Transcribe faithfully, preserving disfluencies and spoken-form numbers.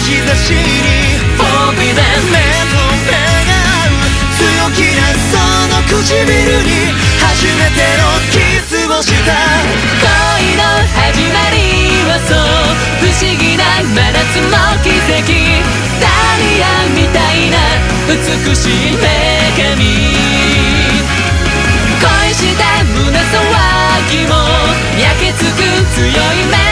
差しに Forbidden 目と目が合う強気なその唇に初めてのキスをした恋の始まりはそう不思議な真夏の奇跡ダリアみたいな美しい女神恋した胸騒ぎも焼けつく強い目